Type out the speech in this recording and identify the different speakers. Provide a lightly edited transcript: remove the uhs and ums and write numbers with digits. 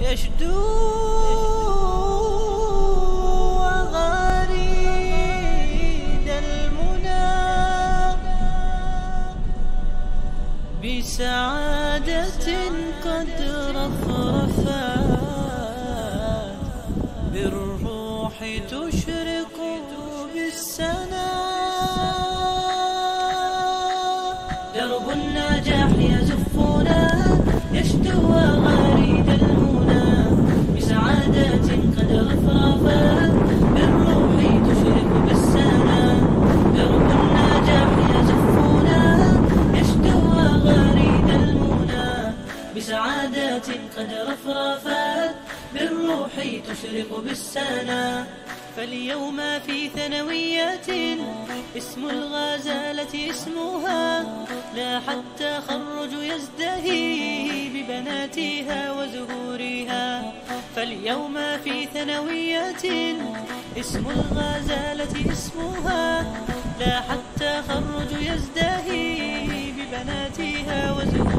Speaker 1: يشدو غريد المنى بسعادة قد رفرفت بالروح تشرق بالسنا. درب النجاح يزفنا يشدو غريد المنى بسعادة قد رفرفت بالروح تشرق بالسنا. درب النجاح يزفنا يشدو غريد المنى بسعادة قد رفرفت بالروح تشرق بالسنا. فاليوم في ثانويات اسم الغزالة اسمها لاح التخرج يزدهي ببناتها وزهورها. فاليوم في ثانويات اسم الغزالة اسمها لاح التخرج يزدهي ببناتها وزهورها.